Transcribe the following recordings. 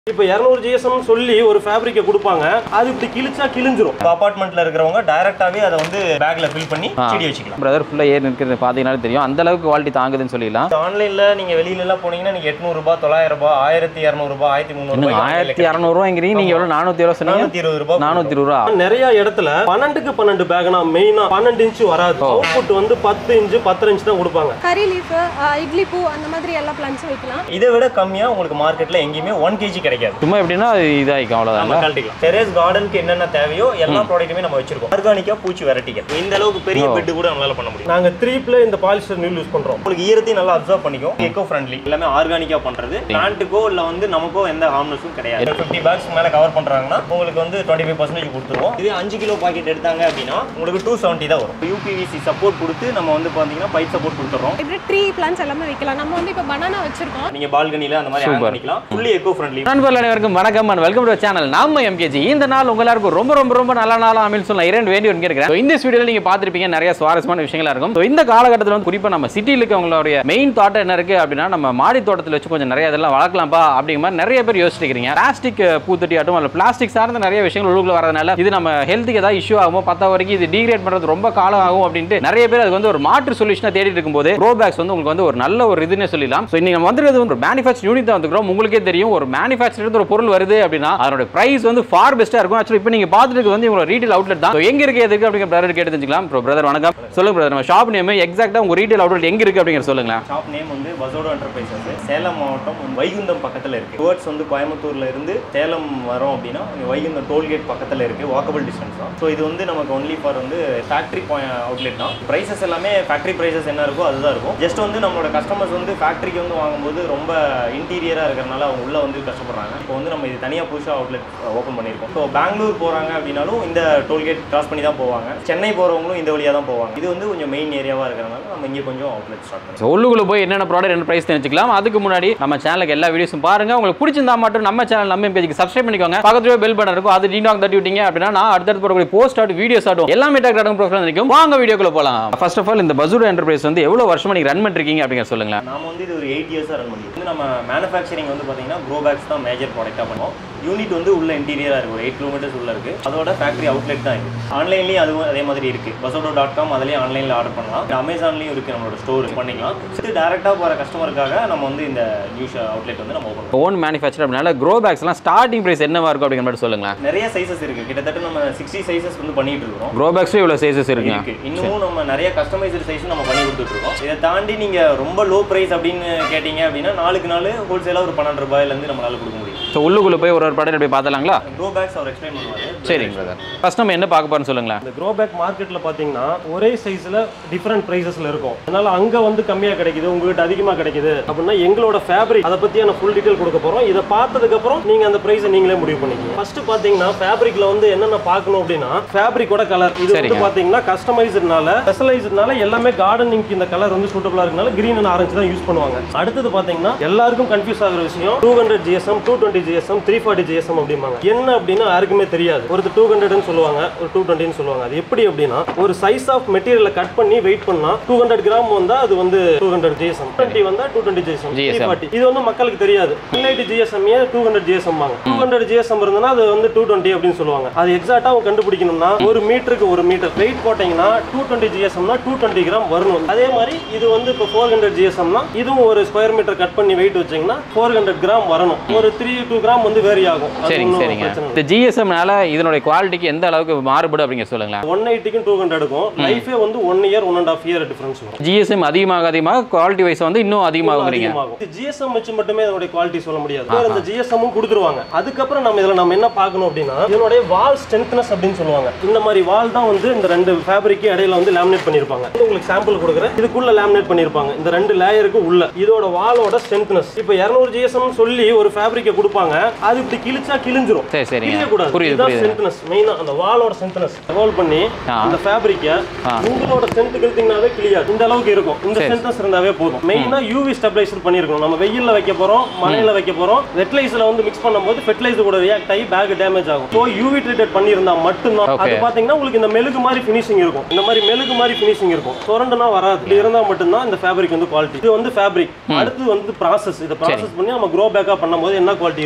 இப்போ 200 GSM சொல்லி ஒரு ஃபேப்ரிக்கை கொடுப்பாங்க, அது இப்படி கிழிச்சா கிழிஞ்சிரும். அபார்ட்மெண்ட்ல இருக்கிறவங்க டைரக்டாவே அதை வந்து பேக்ல ஃபில் பண்ணி செடி வச்சுக்கலாம். பிரதர் ஃபுல்லா ஏர் நிற்கிறது பாத்தீங்கன்னா தெரியும், அந்த அளவுக்கு குவாலிட்டி தாங்குதுன்னு சொல்லிடலாம். ஆன்லைன்ல நீங்க வெளியில எல்லாம் போனீங்கன்னா நீங்க 800 ரூபாய், 900 ரூபாய், 1200 ரூபாய், 1300 ரூபாய், 1200 ரூபாய்ங்கிறீங்க. நீங்க எவ்வளவு 420 சொன்னீங்க? 420 ரூபாய். 420 ரூபாய். நிறைய இடத்துல 12க்கு 12 பேக்னா மெயினா 12 இன்ச் வராது. அவுட்புட் வந்து 10 இன்ச் 10 இன்ச் தான் கொடுப்பாங்க. கரி லீஃப், இட்லி பூ அந்த மாதிரி எல்லா பிளான்ட்ஸ் வைக்கலாம். இதை விட கம்மியா உங்களுக்கு மார்க்கெட்ல எங்கேயுமே 1 kg கிடைக்காது. சும்மா எப்படின்னா இதாயிக்கும் அவ்வளவுதான். டெரேஸ் கார்டனுக்கு என்னென்ன தேவையோ எல்லா ப்ராடக்ட்டுமே நம்ம வச்சிருக்கோம். ஆர்கானிக்கா பூச்சி வெரைட்டிகள். இந்த அளவுக்கு பெரிய பெட் கூட நம்மளால பண்ண முடியும். நாங்க 3 இந்த பாலிஸ்டர் நூல் யூஸ் பண்றோம். உங்களுக்கு ஈரத்தையும் நல்லா அப்சர்வ் பண்ணிக்கும். Eco friendly. எல்லாமே ஆர்கானிக்கா பண்றது. பிளான்ட்டுக்கோ இல்ல வந்து நமக்கோ எந்த ஹார்ம்னஸும் கிடையாது. 50 பேக்ஸ் மேல கவர் பண்றாங்கன்னா உங்களுக்கு வந்து 25% கொடுத்துருவோம். இது 5 கிலோ பாக்கெட் எடுத்தாங்க அப்படின்னா உங்களுக்கு 270 தான் வரும். UPVC சப்போர்ட் கொடுத்து நம்ம வந்து பாத்தீங்கன்னா பைப் சப்போர்ட் கொடுத்துறோம். இப்படி ட்ரீ பிளான்ட்ஸ் எல்லாமே வைக்கலாம். நம்ம வந்து இப்ப பனானா வச்சிருக்கோம். நீங்க பால்கனில அந்த மாதிரி ஹேங் பண்ணிக்கலாம். Fully eco friendly. நண்பர்கள் அனைவருக்கும் வணக்கம் and welcome to our channel Namma MKG. இந்த நாள் உங்க எல்லாருக்கும் ரொம்ப நல்ல நாளா அமையும் சொல்ல இரண்டு வேண்டி கேக்குறேன். இந்த வீடியோல நீங்க பாத்திருப்பீங்க நிறைய சுவாரஸ்யமான விஷயங்களா இருக்கும். இந்த காலகட்டத்துல வந்து குறிப்பா நம்ம சிட்டில இருக்கவங்களுடைய மெயின் தாட் என்ன இருக்கு அப்படின்னா, நம்ம மாடி தோட்டத்துல வச்சு கொஞ்சம் நிறைய இதெல்லாம் வளர்க்கலாம்பா அப்படிங்கிற மாதிரி நிறைய பேர் யோசிச்சுட்டு இருக்கீங்க. பிளாஸ்டிக் பூத்தொட்டி ஆட்டும் அல்ல பிளாஸ்டிக் சார்ந்த நிறைய விஷயங்கள் உள்ளுக்குள்ள வரதுனால இது நம்ம ஹெல்த்துக்கு ஏதாவது இஷ்யூ ஆகுமோ, 10 வரைக்கும் இது டீக்ரேட் பண்றது ரொம்ப காலம் ஆகும் அப்படின்ட்டு நிறைய பேர் அதுக்கு வந்து ஒரு மாற்று சொல்யூஷனை தேடிட்டு இருக்கும்போது க்ரோ பேக்ஸ் வந்து உங்களுக்கு வந்து ஒரு நல்ல ஒரு இதுன்னு சொல்லலாம். ஸோ இன்னைக்கு நம்ம வந்துருக்கிறது ஒரு மேனுஃபேக்சர் யூனிட் தான் வந்துக்கிறோம். உங்களுக்கே தெரியும், ஒரு மேனுஃபேக்சர் ஒரு பொருள் வருது அப்படின்னா அதோட பிரைஸ் வந்து ஃபார் பெஸ்டா இருக்கும். ஆக்சுவலி இப்போ நீங்க பாத்துட்டு வந்து உங்களோட ரீட்டைல் அவுட்லெட் தான். எங்க இருக்கு எதுக்கு அப்படிங்கிற பிரதர் கேட்டு தெரிஞ்சுக்கலாம். பிரதர் வணக்கம். சொல்லுங்க பிரதர், நம்ம ஷாப் நேம் எக்ஸாக்ட்டா உங்க ரீட்டைல் அவுட்லெட் எங்க இருக்கு அப்படிங்கிற சொல்லுங்க. ஷாப் நேம் வந்து வசோடோ என்டர்பிரைசஸ், சேலம் மாவட்டம் வைகுந்தம் பக்கத்துல இருக்கு. டுவர்ட்ஸ் வந்து கோயம்புத்தூர்ல இருந்து சேலம் வரோம் அப்படின்னா வைகுந்தம் டோல்கேட் பக்கத்துல இருக்கு. வாக்கபிள் டிஸ்டன்ஸ் தான். ஸோ இது வந்து நமக்கு ஒன்லி ஃபார் வந்து ஃபேக்டரி அவுட்லெட் தான். பிரைசஸ் எல்லாமே ஃபேக்டரி பிரைசஸ் என்ன இருக்கோ அதுதான் இருக்கும். ஜஸ்ட் வந்து நம்மளோட கஸ்டமர்ஸ் வந்து ஃபேக்டரிக்கு வந்து வாங்கும்போது ரொம்ப இன்டீரியரா இருக்கிறனால அவங்க உள்ள வந்து கஷ்டப்படுறாங்க. இப்போ வந்து நம்ம இது தனியா புதுசா அவுட்லெட் ஓப்பன் பண்ணியிருக்கோம். ஸோ பெங்களூர் போறாங்க அப்படின்னாலும் இந்த டோல்கேட் கிராஸ் பண்ணி தான் போவாங்க. சென்னை போறவங்களும் இந்த வழியா தான் போவாங்க. இது வந்து கொஞ்சம் மெயின் ஏரியாவா இருக்கிறனால நம்ம இங்கே கொஞ்சம் அவுட்லெட் ஸ்டார்ட் பண்ணுவோம். உள்ளுக்குள்ள போய் என்னென்ன ப்ராடக்ட் என்ன பிரைஸ் தெரிஞ்சுக்கலாம். அதுக்கு முன்னாடி நம்ம சேனலுக்கு எல்லா வீடியோஸும் பாருங்க. உங்களுக்கு பிடிச்சிருந்தா மட்டும் நம்ம சேனல் நம்ம MKG சப்ஸ்கிரைப் பண்ணிக்கோங்க. பக்கத்துல பெல் பட்டன் இருக்கும், அது டிங் தட்டி விட்டீங்க அப்படின்னா நான் அடுத்தடுத்து போடக்கூடிய போஸ்ட் ஆட் வீடியோஸ் ஆட்டும் எல்லாமே டேக் ப்ரொஃபைல் நினைக்கும். வாங்க வீடியோக்குள்ள போலாம். ஃபர்ஸ்ட் ஆஃப் ஆல் இந்த வசோடோ என்டர்பிரைஸ் வந்து எவ்வளவு வருஷமா நீங்க ரன் பண்ணிருக்கீங்க அப்படிங்கிற சொல்லுங்க. நாம வந்து இது ஒரு 8 இயர்ஸா ரன் பண்ணிருக்கோம். நம்ம மேனுஃபேக்சரிங் வந்து பாத்தீங்கன்னா க்ரோ பேக்ஸ் தான் மேஜர் ப்ராடக்ட்டா பண்ணுவோம். யூனிட் வந்து உள்ள இன்டீரியரா இருக்கு, ஒரு 8 கிலோமீட்டர்ஸ் உள்ள இருக்கு. அதோட ஃபேக்டரி அவுட்லெட் தான் இருக்கு. ஆன்லைன்லயும் அதுவும் அதே மாதிரி இருக்கு. வசோடோ.com அதுலயும் ஆன்லைன்ல ஆர்டர் பண்ணலாம். அமேசான்லயும் இருக்கு, நம்மளோட ஸ்டோர் பண்ணிக்கலாம். இது டைரக்டா போற கஸ்டமருக்காக நம்ம வந்து இந்த நியூ அவுட்லெட் வந்து நம்ம ஓபன் பண்ணுவோம். ஓன் மேனுஃபேக்சர் அப்படினால க்ரோ பேக்ஸ் எல்லாம் ஸ்டார்டிங் பிரைஸ் என்னவா இருக்கும் அப்படிங்கிற மாதிரி சொல்லுங்க. நிறைய சைஸஸ் இருக்கு. கிட்டத்தட்ட நம்ம 60 சைஸஸ் வந்து பண்ணிட்டு இருக்கோம். க்ரோ பேக்ஸ் இவ்வளவு சைஸஸ் இருக்கு. இன்னும் நம்ம நிறைய கஸ்டமைஸ்டு சைஸ் நம்ம பண்ணி கொடுத்துட்டு இருக்கோம். இதை தாண்டி நீங்க ரொம்ப லோ பிரைஸ் அப்படின்னு கேட்டீங்க அப்படின்னா நாளுக்கு நாள் ஹோல்சேலா ஒரு 12 ரூபாயில இருந்து நம்மளால கொடுக்க முடியும். ஸோ உள்ளுக்குள்ள போய் ஒரு ப்ராடக்ட் போய் பார்த்தலாங்களா? க்ரோ பேக்ஸ் அவர் எக்ஸ்பிளைன் பண்ணுவாரு. சரிங்க பிரதர். ஃபர்ஸ்ட் நம்ம என்ன பார்க்க போறோம்னு சொல்லுங்களா. இந்த க்ரோ பேக் மார்க்கெட்ல பாத்தீங்கன்னா ஒரே சைஸ்ல டிஃபரண்ட் பிரைசஸ்ல இருக்கும். அதனால அங்க வந்து கம்மியா கிடைக்குது, உங்ககிட்ட அதிகமா கிடைக்குது அப்படின்னா எங்களோட ஃபேப்ரிக் அதை பத்தியான ஃபுல் டீடைல் கொடுக்க போறோம். இதை பார்த்ததுக்கு அப்புறம் நீங்க அந்த பிரைஸை நீங்களே முடிவு பண்ணிக்கோங்க. ஃபர்ஸ்ட் பாத்தீங்கன்னா ஃபேப்ரிக்ல வந்து என்னென்ன பார்க்கணும் அப்படின்னா ஃபேப்ரிக்கோட கலர். இது வந்து பாத்தீங்கன்னா கஸ்டமைஸ்டுனால ஸ்பெஷலைஸ்டுனால எல்லாமே கார்டனிங்க்கு இந்த கலர் வந்து சூட்டபிளா இருக்கனால கிரீன் அண்ட் ஆரஞ்சு தான் யூஸ் பண்ணுவாங்க. அடுத்தது பாத்தீங்கன்னா எல்லாருக்கும் கன்ஃபியூஸ் ஆகுற விஷயம் 200 GSM, 220 GSM, 340 GSM அப்படிம்பாங்க. என்ன அப்படின்னா யாருக்குமே தெரியாது. ஒரு 200 சொல்லுவாங்க, ஒரு 220 சொல்லுவாங்க. அது எப்படி அப்படின்னா ஒரு சைஸ் ஆஃப் மெட்டீரியலை கட் பண்ணி வெயிட் பண்ணா 200 கிராம் வந்தா அது வந்து 200 GSM, 20 வந்தா 220 GSM, 340. இது வந்து மக்களுக்கு தெரியாது. 180 GSM 200 GSM வாங்க. 200 GSM இருந்தனா அது வந்து 220 அப்படின்னு சொல்லுவாங்க. அது எக்ஸாக்ட்டா கண்டுபிடிக்கணும்னா ஒரு மீட்டருக்கு ஒரு மீட்டர் வெயிட் போட்டீங்கன்னா 220 GSMனா 220 கிராம் வரணும். அதே மாதிரி இது வந்து இப்போ 400 GSMனா இதுவும் ஒரு ஸ்கொயர் மீட்டர் கட் பண்ணி வெயிட் வச்சீங்கன்னா 400 கிராம் வரணும். ஒரு 2 கிராம் வந்து வேரி ஆகும். சரிங்க. இந்த GSMனால இதனுடைய குவாலிட்டிக்கு எந்த அளவுக்கு மாறுபடும் அப்படிங்க சொல்லுங்க. 180க்கும் 200க்கும் லைஃபே வந்து 1 இயர் 1.5 இயர் டிஃபரன்ஸ் வரும். GSM அதிகமாக குவாலிட்டி வைஸ் வந்து இன்னும் அதிகமாகுறீங்க. GSM வச்சு மட்டுமே இதோட குவாலிட்டி சொல்ல முடியாது. இந்த GSMம் கொடுத்துருவாங்க. அதுக்கப்புறம் நம்ம என்ன பார்க்கணும் அப்படின்னா இதனுடைய வால் ஸ்ட்ரென்த்னஸ் அப்படின்னு சொல்லுவாங்க. இந்த மாதிரி வால் தான் வந்து இந்த ரெண்டு ஃபேப்ரிக்கு இடையில வந்து லேமினேட் பண்ணிருப்பாங்க. உங்களுக்கு சாம்பிள் கொடுக்குறேன். இதுக்குள்ள லேமினேட் பண்ணிருப்பாங்க. இந்த ரெண்டு லேயருக்கு உள்ள இதோட வாலோட ஸ்ட்ரென்த்னஸ். இப்போ 200 GSM சொல்லி ஒரு ஃபேப்ரிக்கை கொடுப்பாங்க, அது இப்படி கிழிச்சா கிழிஞ்சிரும். சரிங்க. புரியுது. ஸ்ட்ரென்த்னஸ் மெயினா அந்த வாலோட ஸ்ட்ரென்த்னஸ் ரோல் பண்ணி அந்த ஃபேப்ரிக்கை உங்களோட ஸ்ட்ரென்த் கிழித்தீங்கனாவே கிளியர் இந்த அளவுக்கு இருக்கும். இந்த ஸ்ட்ரென்த்னஸ் இருந்தாவே போதும். மெயினா UV ஸ்டெபிலைசர் பண்ணிருக்கணும். நம்ம வெயில்ல வைக்க போறோம், மழையில வைக்க போறோம். வெட்லைஸ்ல வந்து மிக்ஸ் பண்ணும்போது ஃபெர்டிலைசர் கூட ரியாக்ட் ஆகி பேக் டேமேஜ் ஆகும். சோ UV ட்ரீட்டட் பண்ணிருந்தா மட்டும்தான் அது பாத்தீங்கன்னா உங்களுக்கு இந்த மெழுகு மாதிரி ஃபினிஷிங் இருக்கும். இந்த மாதிரி மெழுகு மாதிரி ஃபினிஷிங் இருக்கும். சொரண்டனா வராது. இது இருந்தா மட்டும்தான் இந்த ஃபேப்ரிக் வந்து குவாலிட்டி. இது வந்து ஃபேப்ரிக். அடுத்து வந்து ப்ராசஸ். இத ப்ராசஸ் பண்ணி நம்ம க்ரோ பேக்கா பண்ணும்போது என்ன குவாலிட்டி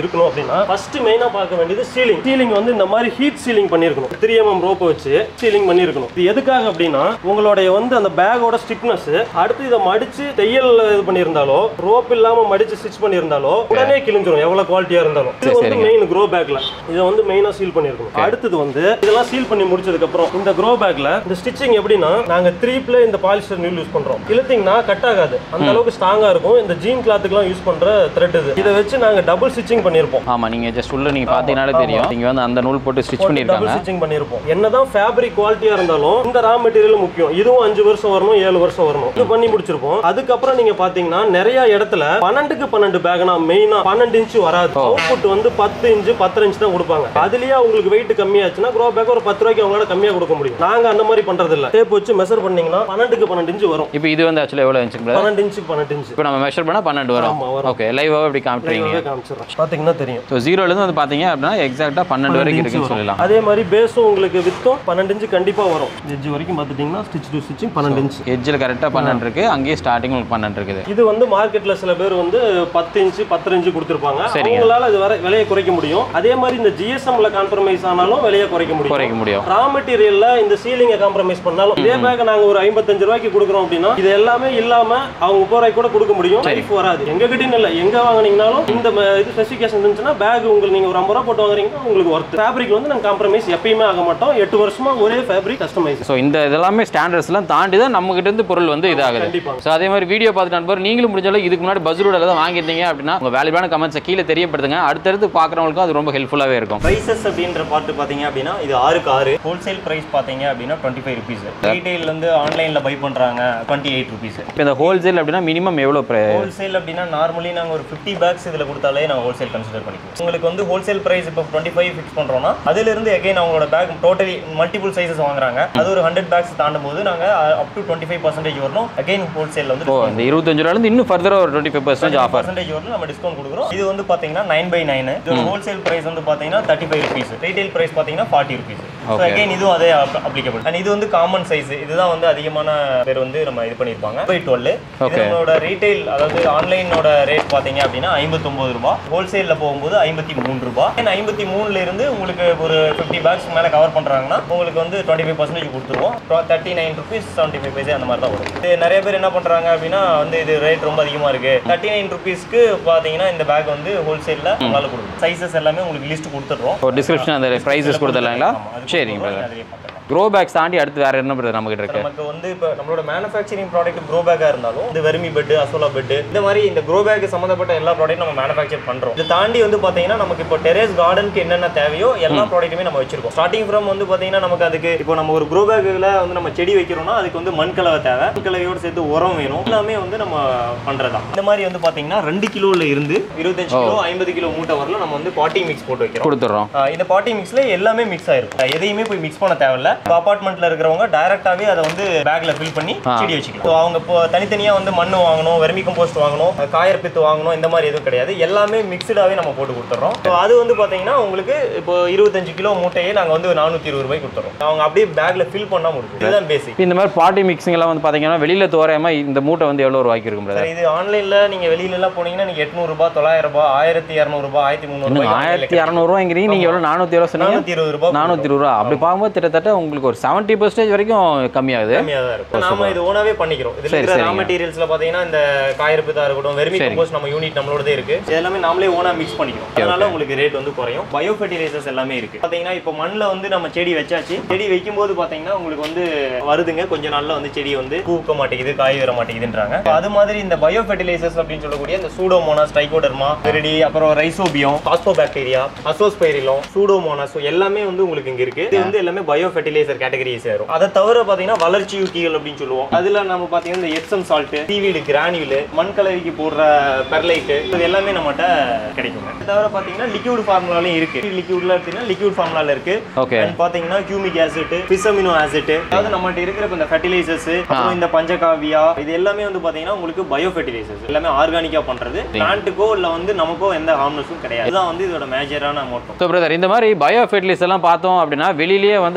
இருக்கணும் அப்படின்னா ஃபர்ஸ்ட் மெயினா பார்க்க வேண்டியது சீலிங். சீலிங் வந்து இந்த மாதிரி ஹீட் சீலிங் பண்ணிருக்கணும். 3 mm ரோப் வச்சு சீலிங் பண்ணிருக்கணும். இது எதுக்காக அப்படின்னா உங்களுடைய வந்து அந்த பேக்கோட ஸ்டிப்னஸ் அடுத்து இதை மடிச்சு தையல் இது பண்ணியிருந்தாலோ ரோப் இல்லாம மடிச்சு ஸ்டிச் பண்ணியிருந்தாலோ உடனே கிழிஞ்சிரும் எவ்வளவு குவாலிட்டியா இருந்தாலும். இது வந்து மெயின் க்ரோ பேக்ல இதை வந்து மெயினா சீல் பண்ணிருக்கணும். அடுத்தது வந்து இதெல்லாம் சீல் பண்ணி முடிச்சதுக்கு அப்புறம் இந்த க்ரோ பேக்ல இந்த ஸ்டிச்சிங் எப்படின்னா நாங்க 3 இந்த பாலிஸ்டர் நூல் யூஸ் பண்றோம். இழுத்தீங்கன்னா கட் ஆகாது, அந்த அளவுக்கு ஸ்ட்ராங்கா இருக்கும். இந்த ஜீன் கிளாத்துக்குலாம் யூஸ் பண்ற த்ரெட் இது. இதை வச்சு நாங்க டபுள் ஸ்டிச்சிங் பண்ணிருப்போம். ஆமா, நீங்க ஜஸ்ட் உள்ள நீங்க பாத்தீங்கனாலே தெரியும் நீங்க வந்து அந்த நூல் போட்டு ஸ்டிச் பண்ணிருக்காங்க. டபுள் ஸ்டிச்சிங் பண்ணிருப்போம். என்னதான் ஃபேப்ரிக் குவாலிட்டியா இருந்தாலும் இந்த ரா மெட்டீரியல் முக்கியம். இதுவும் 5 வருஷம் வரணும், 7 வருஷம் வரணும். இது பண்ணி முடிச்சிருப்போம். அதுக்கப்புறம் நீங்க பாத்தீங்கன்னா நிறைய இடத்துல 12க்கு 12 பேக்னா மெயினா 12 இன்ச் வராது. அவுட்புட் வந்து 10 இன்ச் 10 இன்ச் தான் கொடுப்பாங்க. அதுலயே உங்களுக்கு வெயிட் கம்மியாச்சுன்னா க்ரோ பேக் ஒரு 10 ரூபாய்க்கு அவங்களால கம்மியா கொடுக்க முடியும். நாங்க அந்த மாதிரி பண்றது இல்ல. டேப் வச்சு மெஷர் பண்ணீங்கன்னா 12க்கு 12 இன்ச் வரும். இப்போ இது வந்து एक्चुअली எவ்வளவு இன்ச்? 12 இன்ச்சுக்கு 12 இன்ச். இப்போ நம்ம மெஷர் பண்ணா 12 வரும். ஓகே, லைவா எப்படி காமிக்கிறீங்க? காமிச்சறேன். பாத்தீங்கன்னா தெரியும். சோ 0 ல இருந்து வந்து பாத்தீங்க அப்படினா எக்ஸாக்ட்டா 12 வரைக்கும் இருக்குன்னு சொல்லலாம். அதே மாதிரி பேஸும் உங்களுக்கு வித்தும் 12 இன்ச் கண்டிப்பா வரும். எட்ஜ் வரைக்கும் பாத்துட்டீங்கன்னா ஸ்டிட்ச் டு ஸ்டிச்சிங் 12 இன்ச். எட்ஜ்ல கரெக்ட்டா 12 இருக்கு. அங்கேயே ஸ்டார்டிங் உங்களுக்கு 12 இருக்குது. இது வந்து மார்க்கெட்ல சில பேர் வந்து 10 இன்ச் 10 இன்ச் கொடுத்திருப்பாங்க. அவங்களால இது விலையை குறைக்க முடியும். அதே மாதிரி இந்த ஜிஎஸ்எம்ல காம்ப்ரமைஸ் ஆனாலும் விலையை குறைக்க முடியும். ரா மெட்டீரியல்ல இந்த சீலிங்கை காம்ப்ரமைஸ் பண்ணாலும் இதே பேக் நாங்க ஒரு 55 ரூபாய்க்கு கொடுக்குறோம் அப்படின்னா இது எல்லாமே இல்லாம அவங்க 30 ரூபாய்க்கு கூட கொடுக்க முடியும். லைஃப் வராது. எங்க கிட்டயும் இல்ல, எங்க வாங்குனீங்கனாலும் இந்த இது ஸ்பெசிஃபிகேஷன் இருந்துச்சுன்னா பேக் உங்களுக்கு நீங்க ஒரு 50 ரூபாய் போட்டு வாங்குறீங்கன்னா உங்களுக்கு ஒர்த். ஃபேப்ரிக் வந்து நாங்க காம்ப்ரமைஸ் எப்பயுமே ஆக மாட்டோம். 8 வருஷமா ஒரே ஃபேப்ரிக் கஸ்டமைஸ். சோ இந்த இதெல்லாம் ஸ்டாண்டர்ட்ஸ்லாம் தாண்டி தான் நம்ம கிட்ட இருந்து பொருள் வந்து இதாகுது. சோ அதே மாதிரி வீடியோ பார்த்துட்டு நண்பர் நீங்களும் முடிஞ்ச அளவுக்கு இதுக்கு முன்னாடி பஸ்ரூட்ல தான் வாங்கிருந்தீங்க அப்படின்னா உங்க வேல்யூபான கமெண்ட்ஸ் கீழே தெரியப்படுத்துங்க. அடுத்தடுத்து பார்க்குறவங்களுக்கும் அது ரொம்ப ஹெல்ப்ஃபுல்லாவே இருக்கும். பிரைசஸ் அப்படின்ற பார்ட் பாத்தீங்க அப்படின்னா இது 6க்கு 6. ஹோல்சேல் பிரைஸ் பாத்தீங்க அப்படின்னா 25 rupees. ரீட்டைல் வந்து ஆன்லைன்ல பை பண்றாங்க 28 rupees. இப்போ இந்த ஹோல்சேல் அப்படின்னா மினிமம் எவ்வளவு பிரைஸ்? ஹோல்சேல் அப்படின்னா நார்மலி நாங்க ஒரு 50 பேக்ஸ் இதுல கொடுத்தாலே நாங்க ஹோல்சேல் கன்சிடர் பண்ணிக்குவோம். உங்களுக்கு வந்து ஹோல்சேல் பிரைஸ் இப்போ 25 ஃபிக்ஸ் பண்றோம்னா அதுல இருந்து அகைன் அவங்களோட பேக் டோட்டலி மல்டிபிள் சைஸஸ் வாங்குறாங்க. அது ஒரு 100 பேக்ஸ் தாண்டும் போது நாங்க up to 25% வரணும். அகைன் ஹோல்சேல்ல வந்து இந்த 25 ரூபாயில இருந்து இன்னும் ஃபர்தரா ஒரு 25% ஆஃபர் வரணும். நம்ம டிஸ்கவுண்ட் கொடுக்குறோம். இது வந்து பாத்தீங்கன்னா 9/9. இது ஹோல்சேல் பிரைஸ் வந்து பாத்தீங்கன்னா 35 rupees. ரீட்டைல் பிரைஸ் பாத்தீங்கன்னா 40 rupees. So again இதுவும் அதே அப்ளிகபிள். அண்ட் இது வந்து காமன் சைஸ். இதுதான் வந்து அதிகமான பேர் வந்து நம்ம இது பண்ணிருப்பாங்க. 12. இதோட ரீட்டைல் அதாவது ஆன்லைனோட ரேட் பாத்தீங்க அப்படின்னா 59 ரூபாய். ஹோல்சேல்ல போகும்போது 53 ரூபாய். 53ல இருந்து உங்களுக்கு ஒரு 50 பேக்ஸ் மேல கவர் பண்றாங்கன்னா உங்களுக்கு வந்து 25% கொடுத்துருவோம். 39 rupees 75 paise அந்த மாதிரி தான் வரும். இது நிறைய பேர் என்ன பண்றாங்க அப்படின்னா வந்து இது ரேட் ரொம்ப அதிகமா இருக்கு. 39 rupeesக்கு பாத்தீங்கன்னா இந்த பேக் வந்து ஹோல்சேல்ல உங்களால கொடுக்கும். சைஸஸ் எல்லாமே உங்களுக்கு லிஸ்ட் கொடுத்துறோம். டிஸ்கிரிப்ஷன் அந்த பிரைஸஸ் கொடுத்துறீங்களா? சரிங்க பிரதர். க்ரோ பேக்ஸ் தாண்டி அடுத்து வேற என்ன பிரதர் நமக்கு இருக்கு? நமக்கு வந்து இப்போ நம்மளோட மேனுஃபேக்சரிங் ப்ராடக்ட் க்ரோ பேக்கா இருந்தாலும் இந்த வெர்மி பெட், அசோலா பெட் இந்த மாதிரி இந்த க்ரோ பேக் சம்பந்தப்பட்ட எல்லா ப்ராடக்ட் நம்ம மேனுஃபேக்சர் பண்றோம். இது தாண்டி வந்து பாத்தீங்கன்னா நமக்கு இப்போ டெரேஸ் கார்டனுக்கு என்னென்ன தேவையோ எல்லா ப்ராடக்ட்டுமே நம்ம வச்சிருக்கோம். ஸ்டார்டிங் ஃப்ரம் வந்து பாத்தீங்கன்னா நமக்கு அதுக்கு இப்போ நம்ம ஒரு க்ரோ பேக்ல வந்து நம்ம செடி வைக்கிறோம்னா அதுக்கு வந்து மண் கலவை தேவை. மண் கலவையோட சேர்த்து உரம் வேணும். எல்லாமே வந்து நம்ம பண்றதா. இந்த மாதிரி வந்து பாத்தீங்கன்னா 2 கிலோல இருந்து 25 கிலோ 50 கிலோ மூட்டை வரல நம்ம வந்து பாட்டிங் மிக்ஸ் போட்டு வைக்கிறோம். கொடுத்துறோம். இந்த பாட்டிங் மிக்ஸ்ல எல்லாமே மிக்ஸ் ஆயிருக்கும். எதையுமே போய் மிக்ஸ் பண்ண தேவையில்ல. அபார்ட்மெண்ட்ல இருக்கிறவங்க டைரக்டாவே அதை வந்து பேக்ல ஃபில் பண்ணி செடி வச்சுக்கலாம். ஸோ அவங்க இப்போ தனித்தனியா வந்து மண் வாங்கணும், வெர்மி கம்போஸ்ட் வாங்கணும், காயர் பித்து வாங்கணும் இந்த மாதிரி எதுவும் கிடையாது. எல்லாமே மிக்ஸ்டாவே நம்ம போட்டு கொடுத்துறோம். ஸோ அது வந்து பாத்தீங்கன்னா உங்களுக்கு இப்போ 25 கிலோ மூட்டையே நாங்க வந்து 420 ரூபாய்க்கு கொடுத்துறோம். அவங்க அப்படியே பேக்ல ஃபில் பண்ணா முடியும். இதுதான் பேசிக். இந்த மாதிரி பாட்டி மிக்சிங் எல்லாம் வந்து பாத்தீங்கன்னா வெளியில தோராயமா இந்த மூட்டை வந்து எவ்வளவு ரூபாய்க்கு இருக்கும் பிரதர்? இது ஆன்லைன்ல நீங்க வெளியில எல்லாம் போனீங்கன்னா நீங்க 800 ரூபாய், 900 ரூபாய், 1200 ரூபாய், 1300 ரூபாய், 1200 ரூபாய்ங்கிறீங்க. நீங்க எவ்வளவு 420 சொன்னீங்க? 420 ரூபாய். 420 ரூபாய். அப்படி பார்க்கும்போது கிட்டத்தட்ட உங்களுக்கு ஒரு 70% வரைக்கும் கம்மியாகுது. நாம இது ஓனாவே பண்ணிக்கிறோம். இதுல இருக்கிற ரா மெட்டீரியல்ஸ்ல பாத்தீங்கன்னா இந்த காயர் பித்தா இருக்கட்டும், வெர்மி கம்போஸ்ட் நம்ம யூனிட் நம்மளோடதே இருக்கு. எல்லாமே நாமளே ஓனா மிக்ஸ் பண்ணிக்கிறோம். அதனால உங்களுக்கு ரேட் வந்து குறையும். பயோ ஃபெர்டிலைசர்ஸ் எல்லாமே இருக்கு. பாத்தீங்கன்னா இப்போ மண்ணுல வந்து நம்ம செடி வச்சாச்சு. செடி வைக்கும்போது பாத்தீங்கன்னா உங்களுக்கு வந்து வருதுங்க கொஞ்ச நாள்ல வந்து செடி வந்து பூக்க மாட்டேங்குது, காய் வர மாட்டேங்குதுன்றாங்க. அது மாதிரி இந்த பயோ ஃபெர்டிலைசர்ஸ் அப்படின்னு சொல்லக்கூடிய இந்த சூடோமோனாஸ், ட்ரைகோடர்மா, பெரிடி, அப்புறம் ரைசோபியம், பாஸ்போபாக்டீரியா, அசோஸ்பைரிலம், சூடோமோனாஸ் எல்லாமே வந்து உங்களுக்கு இங்க இருக்கு. இது வந்து எல்லாமே பயோ ஃபெர்டிலைசர் கேட்டகரியை சேரும். அதை தவிர பாத்தீங்கன்னா வளர்ச்சி ஊக்கிகள் அப்படின்னு சொல்லுவோம். அதுல நம்ம பாத்தீங்கன்னா இந்த எப்சம் சால்ட், சீவீடு கிரானியூல், மண் கலவைக்கு போடுற பெர்லைட் இது எல்லாமே நம்மகிட்ட கிடைக்குங்க. அது தவிர பாத்தீங்கன்னா லிக்விட் ஃபார்முலாலையும் இருக்கு. லிக்விட்ல எடுத்தீங்கன்னா லிக்விட் ஃபார்முலால இருக்கு. அண்ட் பாத்தீங்கன்னா கியூமிக் ஆசிட், பிசமினோ ஆசிட், அதாவது நம்மகிட்ட இருக்கிற இந்த ஃபெர்டிலைசர்ஸ், அப்புறம் இந்த பஞ்சகாவியா இது எல்லாமே வந்து பாத்தீங்கன்னா உங்களுக்கு பயோ ஃபெர்டிலைசர்ஸ் எல்லாமே ஆர்கானிக்கா பண்றது. பிளான்ட்டுக்கோ இல்ல வந்து நமக்கோ எந்த ஹார்ம்னஸும் கிடையாது. இதுதான் வந்து இதோட மேஜரான மோட்டோ. ஸோ பிரதர் இந்த மாதிரி பயோ ஃபெர்டிலைசர் எல்லாம் பார்த்தோம் அப்படின்னா வெளியிலேயே வந்து மார்க்கெட்ல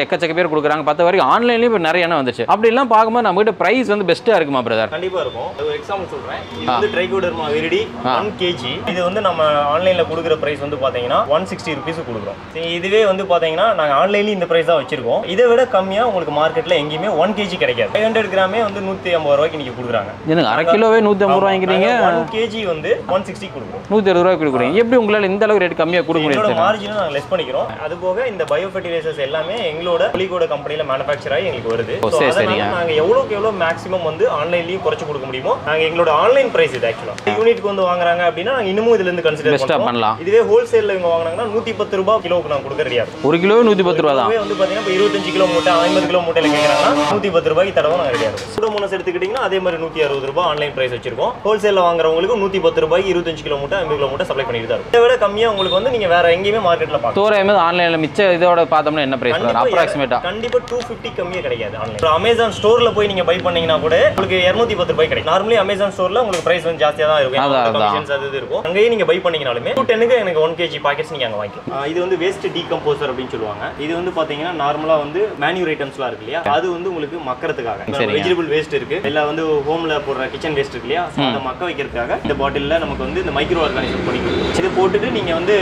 எக்கச்சக்க பேர் கொடுக்குறாங்க 10 வரைக்கும் ஆன்லைன்லயும் இப்போ நிறைய என்ன வந்துச்சு அப்படிலாம் பார்க்கும்போது நம்ம கிட்ட பிரைஸ் வந்து பெஸ்ட்டாக இருக்குமா பிரதர்? கண்டிப்பா இருக்கும். ஒரு எக்ஸாம்பிள் சொல்றேன். இது வந்து ட்ரைகோடர்மா விரிடி 1 kg. இது வந்து நம்ம ஆன்லைன்ல கொடுக்குற பிரைஸ் வந்து பாத்தீங்கன்னா 160 rupees கொடுக்குறோம். இதுவே வந்து பாத்தீங்கன்னா நாங்க ஆன்லைன்ல இந்த பிரைஸ் தான் வச்சிருக்கோம். இதை விட கம்மியா உங்களுக்கு மார்க்கெட்ல எங்கேயுமே 1 kg கிடைக்காது. 500 கிராமே வந்து 150 ரூபாய்க்கு நீங்க கொடுக்குறாங்க. எனக்கு அரை கிலோவே 150 ரூபாய் வாங்கிக்கிறீங்க. 1 kg வந்து 160 கொடுக்குறோம். 160 ரூபாய் கொடுக்குறீங்க. எப்படி உங்களால இந்த அளவுக்கு ரேட் கம்மியா கொடுக்க முடியும்? எங்களோட மார்ஜினை நாங்க லெஸ் பண்ணிக்கிறோம். அது போக இந்த பயோ ஃபெர்டிலைசர்ஸ் எல்லாமே எங்களோட புலிகோட கம்பெனில மேனுஃபேக்சர் ஆகி எங்களுக்கு வருது. அதனால நாங்க எவ்வளவுக்கு எவ்வளவு மேக்ஸிமம் வந்து ஆன்லைன்லயும் குறைச்சு கொடுக்க முடியுமோ நாங்க எங்களோட ஆன்லைன் பிரைஸ் இது ஆக்சுவலா யூனிட்க்கு வந்து வாங்குறாங்க அப்படின்னா நாங்க இன்னமும் இதுல இருந்து கன்சிடர் பண்ணலாம். இதுவே ஹோல்சேல்ல இவங்க வாங்குனாங்கன்னா 110 ரூபாய் கிலோக்கு நான் கொடுக்க ரெடியா இருக்கும். 1 கிலோ 110 ரூபாய் தான். வந்து பாத்தீங்கன்னா 25 கிலோ மூட்டை 50 கிலோ மூட்டையில கேக்குறாங்கன்னா 110 ரூபாய்க்கு தடவை நாங்க ரெடியா இருக்கும். சூடோமோனாஸ் எடுத்துக்கிட்டீங்கன்னா அதே மாதிரி 160 ரூபாய் ஆன்லைன் பிரைஸ் வச்சிருக்கோம். ஹோல்சேல்ல வாங்குறவங்களுக்கு 110 ரூபாய்க்கு 25 கிலோ மூட்டை 50 கிலோ மூட்டை சப்ளை பண்ணிட்டு தான் இருக்கும். இதை விட கம்மியா உங்களுக்கு வந்து நீங்க வேற எங்கேயுமே மார்க்கெட்ல பார்க்கலாம். தோராயமா ஆன்லைன்ல மிச்ச இதோட பார்த்தோம்னா என்ன பிரைஸ் வரும் அப்ராக்ஸிமேட்டா? கண்டிப்பா 250 கம்மியா கிடைக்காது ஆன்லைன். அமேசான் ஸ்டோர்ல போய் நீங்க பை பண்ணீங்கன்னா கூட உங்களுக்கு 210 ரூபாய் கிடைக்கும். நார்மலி அமேசான் ஸ்டோர்ல உங்களுக்கு பிரைஸ் வந்து ஜாஸ்தியா தான் இருக்கும். கமிஷன்ஸ் அது இருக்கும். அங்கேயே நீங்க பை பண்ணீங்கனாலுமே 210க்கு எனக்கு 1 kg பாக்கெட்ஸ் நீங்க அங்க வாங்கிக்கலாம். இது வந்து வேஸ்ட் டீகம்போசர் அப்படின்னு சொல்லுவாங்க. இது வந்து பாத்தீங்கன்னா நார்மலா வந்து மேனுவல் ஐட்டம்ஸ்லாம் இருக்கு இல்லையா, அது வந்து உங்களுக்கு மக்கறதுக்காக. வெஜிடபிள் வேஸ்ட் இருக்கு, இல்ல வந்து ஹோம்ல போடுற கிச்சன் வேஸ்ட் இருக்கு இல்லையா, அதை மக்க வைக்கிறதுக்காக இந்த பாட்டில்ல நமக்கு வந்து இந்த மைக்ரோ ஆர்கானிசம் பண்ணி கொடுக்கும். இதை போட்டுட்டு நீங்க வந்து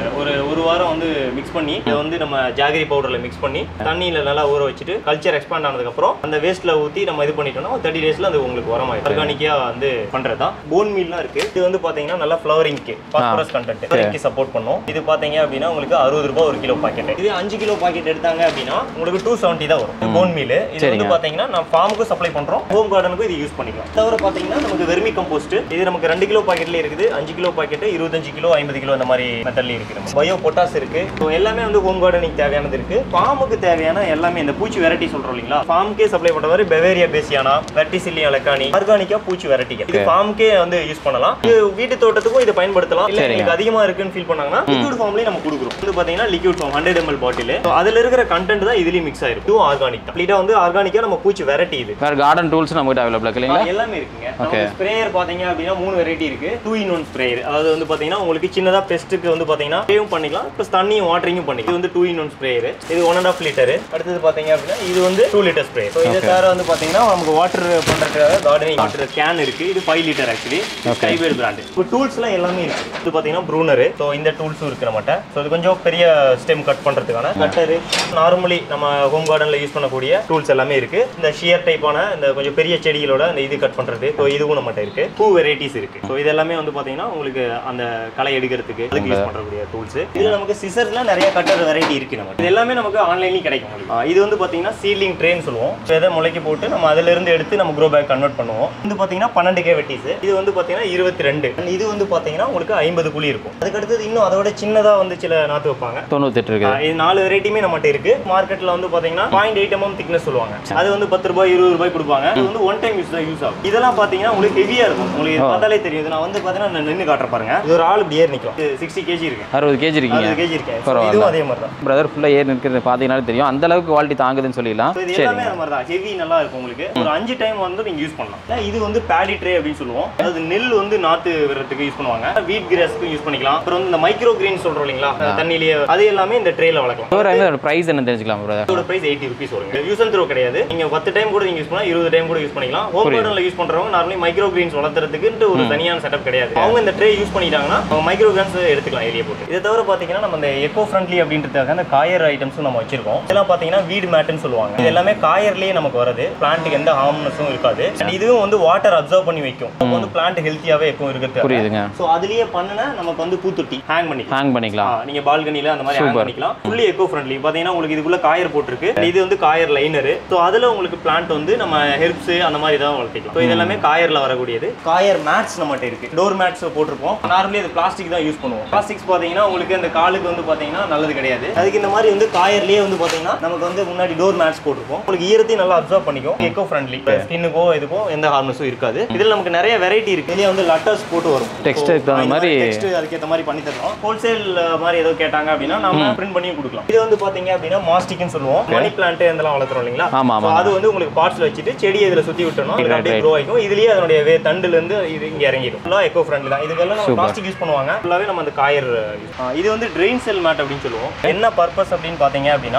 ஒரு வாரம் வந்து மிக்ஸ் பண்ணி இதை வந்து நம்ம ஜாகரி பவுடர்ல மிக்ஸ் பண்ணி தண்ணியில நல்லா ஊற வச்சுட்டு கல்ச்சர் எக்ஸ்பாண்ட் ஆனதுக்கு அப்புறம் அந்த வேஸ்ட்ல ஊத்தி நம்ம இது பண்ணிட்டோம்னா 30 டேஸ்ல அது உங்களுக்கு உரமாயிடும். ஆர்கானிக்கா வந்து பண்றதுதான். போன் மீல்லாம் இருக்கு. இது வந்து பாத்தீங்கன்னா நல்லா ஃப்ளவரிங்க்கு பாஸ்பரஸ் கண்டென்ட் ஃப்ளவரிங்க்கு சப்போர்ட் பண்ணும். இது பாத்தீங்க அப்படின்னா உங்களுக்கு 60 ரூபாய் 1 கிலோ பாக்கெட். இது 5 கிலோ பாக்கெட் எடுத்தாங்க அப்படின்னா உங்களுக்கு 270 தான் வரும். போன் மீல் இது வந்து பாத்தீங்கன்னா நம்ம ஃபார்முக்கு சப்ளை பண்றோம், ஹோம் கார்டனுக்கு இது யூஸ் பண்ணிக்கலாம். தவிர பாத்தீங்கன்னா நமக்கு வெர்மி கம்போஸ்ட் இது நமக்கு 2 கிலோ பாக்கெட்ல இருக்குது, 5 கிலோ பாக்கெட் 25 கிலோ 50 கிலோ அந்த மாதிரி மெத்தட்ல இருக்கு. பயோ பொட்டாஸ் இருக்கு. எல்லாமே வந்து ஹோம் கார்டனிங் தேவையானது இருக்கு. ஃபார்முக்கு தேவையான எல்லாமே இந்த பூச்சி வெரைட்டி சொல்றோம் இல்லீங்களா, ஃபார்முக்கே சப்ளை பண்ற மாதிரி பெவேரியா பேசியானா, வெர்டிசிலியா லெக்கானி, ஆர்கானிக்கா பூச்சி வெரைட்டிகள் இது ஃபார்முக்கே வந்து யூஸ் பண்ணலாம். இது வீட்டு தோட்டத்துக்கும் இதை பயன்படுத்தலாம். இல்ல எனக்கு அதிகமா இருக்குன்னு ஃபீல் பண்ணாங்கன்னா லிக்விட் ஃபார்ம்லயே நம்ம கொடுக்குறோம். இது பாத்தீங்கன்னா லிக்விட் ஃபார்ம் 100 ml பாட்டில். அதுல இருக்கிற கண்டென்ட் தான் இதுலயும் மிக்ஸ் ஆயிருக்கு. இது ஆர்கானிக் கம்ப்ளீட்டா வந்து ஆர்கானிக்கா நம்ம பூச்சி வெரைட்டி. இது வேற கார்டன் டூல்ஸ் நமக்கு அவைலபிள் இருக்குங்களா? எல்லாமே இருக்குங்க. நம்ம ஸ்ப்ரேயர் பாத்தீங்க அப்படின்னா 3 வெரைட்டி இருக்கு. 2-in-1 sprayer. அதாவது வந்து பாத்தீங்கன்னா உங்களுக்கு சின்னதா பெஸ்ட்க்கு வந்து பாத்தீங்கன்னா ஸ்ப்ரேயும் பண்ணிக்கலாம், பிளஸ் தண்ணியும் வாட்டரிங்கும் பண்ணிக்கலாம். இது வந்து 2-in-1 ஸ்ப்ரேயர். இது 1.5 லிட்டர். அடுத்து பாத்தீங்க அப்படின்னா இது வந்து 2 லிட்டர் ஸ்ப்ரேயர். சோ இத தவிர வந்து பாத்தீங்கன்னா நமக்கு வாட்டர் பண்றதுக்காக கார்டனிங் வாட்டர் கேன் இருக்கு. இது 5 லிட்டர் ஆக்சுவலி ஸ்கைவேல் பிராண்ட். இப்போ டூல்ஸ்லாம் எல்லாமே இருக்கு. இது பாத்தீங்கன்னா ப்ரூனர். சோ இந்த டூல்ஸும் இருக்கு நம்மட்ட. சோ இது கொஞ்சம் பெரிய ஸ்டெம் கட் பண்றதுக்கான கட்டர், நார்மலி நம்ம ஹோம் கார்டன்ல யூஸ் பண்ணக்கூடிய டூல்ஸ் எல்லாமே இருக்கு. இந்த ஷியர் டைப்பான இந்த கொஞ்சம் பெரிய செடிகளோட அந்த இது கட் பண்றது, சோ இதுவும் நம்மட்ட இருக்கு. பூ வெரைட்டிஸ் இருக்கு. சோ இது எல்லாமே வந்து பாத்தீங்கன்னா உங்களுக்கு அந்த களை எடுக்கிறதுக்கு அதுக்கு யூஸ் பண்றக்கூடிய டூல்ஸ். இதுல நமக்கு சிசர்ஸ்ல நிறைய கட்டர் வெரைட்டி இருக்கு. நமக்கு இது எல்லாமே நமக்கு ஆன்லைன்லயே கிடைக்கும். இது வந்து பாத்தீங்கன்னா சீட்லிங் ட்ரேன்னு சொல்லுவோம். விதை முளைக்க போட்டு நம்ம அதுல இருந்து எடுத்து நம்ம க்ரோ பேக் கன்வெர்ட் பண்ணுவோம். இது பாத்தீங்கன்னா 12 கேவிட்டிஸ். இது வந்து பாத்தீங்கன்னா 22. இது வந்து பாத்தீங்கன்னா உங்களுக்கு 50 குழி இருக்கும். அதுக்கு அடுத்து இன்னும் அதோட சின்னதா வந்து சில நாத்து வைப்பாங்க. 98 இருக்கு. இது 4 வெரைட்டியுமே நம்மட்ட இருக்கு. மார்க்கெட்ல வந்து பாத்தீங்கன்னா 0.8 mm திக்னஸ் சொல்லுவாங்க. அது வந்து 10 ரூபாய் 20 ரூபாய் கொடுப்பாங்க. இது வந்து ஒன் டைம் யூஸ் ஆகும். இதெல்லாம் பாத்தீங்கன்னா உங்களுக்கு ஹெவியா இருக்கும். உங்களுக்கு பார்த்தாலே தெரியும். நான் வந்து பாத்தீங்கன்னா நின்னு காட்ற பாருங்க. இது ஒரு ஆள் இப்படி ஏறி நிக்கும். 60 kg இருக்கு. 60 kg இருக்கீங்க. 60 kg இருக்கு. இதுவும் அதே மாதிரி தான். பிரதர் ஃபுல்லா ஏறி நிக்கிறது பாத்தீங்கன்னா தெரியும். அந்த அளவுக்கு குவாலிட்டி தாங்குதுன்னு சொல்லிடலாம். இது எல்லாமே அந்த மாதிரி தான். ஹெவி நல்லா இருக்கும். உங்களுக்கு ஒரு 5 டைம் வந்து நீங்க யூஸ் பண்ணலாம். இது வந்து பேடி ட்ரே அப்படின்னு சொல்லுவோம். அதாவது நெல் வந்து நாத்து விடுறதுக்கு யூஸ் பண்ணுவாங்க. வீட் கிராஸ்க்கு யூஸ் பண்ணிக்கலாம். அப்புறம் இந்த மைக்ரோ கிரீன் சொல்றோம் இல்லீங்களா, தண்ணியிலேயே அது எல்லாமே இந்த ட்ரேல வளர்க்கலாம். இதோட பிரைஸ் என்ன தெரிஞ்சுக்கலாம் பிரதர்? இதோட பிரைஸ் 80 rupees வருங்க. யூஸ் அண்ட் த்ரோ கிடையாது. நீங்க 10 டைம் கூட நீங்க யூஸ் பண்ணலாம், 20 டைம் கூட யூஸ் பண்ணிக்கலாம். ஹோம் கார்டன்ல யூஸ் பண்றவங்க நார்மலி மைக்ரோ கிரீன்ஸ் வளர்த்துறதுக்கு ஒரு தனியான செட்டப் கிடையாது. அவங்க இந்த ட்ரே யூஸ் பண்ணிட்டாங்கன்னா அவங்க மைக்ரோ கிரீன்ஸ் எடுத்துக்கலாம் ஏரியா போட்டு. இதை தவிர பாத்தீங்கன்னா நம்ம இந்த எக்கோ ஃப்ரெண்ட்லி அப்படின்றதுக்காக அந்த காயர் ஐட்டம்ஸும் நம்ம வச்சிருக்கோம். இதெல்லாம் பாத்தீங்கன்னா வீட் மேட்னு சொல்லுவாங்க. இது எல்லாமே காயர்லயே நமக்கு வருது. பிளான்ட்டுக்கு எந்த ஹார்ம்னஸும் இருக்காது. இதுவும் வந்து வாட்டர் அப்சர்வ் பண்ணி வைக்கும். நம்ம வந்து பிளான்ட் ஹெல்த்தியாவே எப்பவும் இருக்குது. புரியுதுங்க. சோ அதுலயே பண்ணுனா நமக்கு வந்து பூத்தொட்டி ஹேங் பண்ணிக்கலாம். நீங்க பால்கனில அந்த மாதிரி ஹேங் பண்ணிக்கலாம். Fully eco friendly. பாத்தீங்கன்னா உங்களுக்கு இதுக்குள்ள காயர் போட்டுருக்கு. இது வந்து காயர் லைனர். சோ அதுல உங்களுக்கு பிளான்ட் வந்து நம்ம ஹெர்ப்ஸ் அந்த மாதிரி தான் வளர்த்திக்கலாம். சோ இதெல்லாமே காயர்ல வரக்கூடியது. காயர் மேட்ஸ் நம்மட்ட இருக்கு. டோர் மேட்ஸ் போட்டுருப்போம். நார்மலி அது பிளாஸ்டிக் தான் யூஸ் பண்ணுவோம். பிளாஸ்டிக்ஸ் பாத்தீங்கன்னா உங்களுக்கு அந்த காலுக்கு வந்து பாத்தீங்கன்னா நல்லது கிடையாது. அதுக்கு இந்த மாதிரி வந்து காயர்லயே வந்து பாத்தீங்கன்னா நமக்கு வந்து முன்னாடி டோர் மேட்ஸ் போட்டுருப்போம். உங்களுக்கு ஈரத்தையும் நல்லா அப்சர்வ் பண்ணிக்கும். Eco friendly. ஸ்கின்னுக்கோ இதுக்கோ எந்த ஹார்ம்னஸும் இருக்காது. இதுல நமக்கு நிறைய வெரைட்டி இருக்கு. இதுல வந்து லட்டர்ஸ் போட்டு வரும். டெக்ஸ்ட் மாதிரி டெக்ஸ்ட் அதுக்கேற்ற மாதிரி பண்ணி தரோம். ஹோல்சேல் மாதிரி ஏதோ கேட்டாங்க அப்படின்னா நம்ம பிரிண்ட் பண்ணியும் கொடுக்கலாம். இது வந்து பாத்தீங்க அப்படின்னா மாஸ்டிக்னு சொல்லுவோம். மணி பிளான்ட் இதெல்லாம் வளர்த்துறோம் இல்லீங்களா, அது வந்து உங்களுக்கு பாட்ஸ்ல வச்சுட்டு செடியை இதுல சுத்தி விட்டோம்னா அப்படியே க்ரோ ஆகும். இதுலயே அதனுடைய தண்டுல இருந்து இது இங்க இறங்கிடும். ஃபுல்லா எக்கோ ஃப்ரெண்ட்லி தான். இதுக்கெல்லாம் நம்ம பிளாஸ்டிக் யூஸ் பண்ணுவாங்க. ஃபுல்லாவே நம்ம அந்த காயர். இது வந்து ட்ரெயின் செல் மேட் அப்படின்னு சொல்லுவோம். என்ன பர்பஸ் அப்படின்னு பாத்தீங்க அப்படின்னா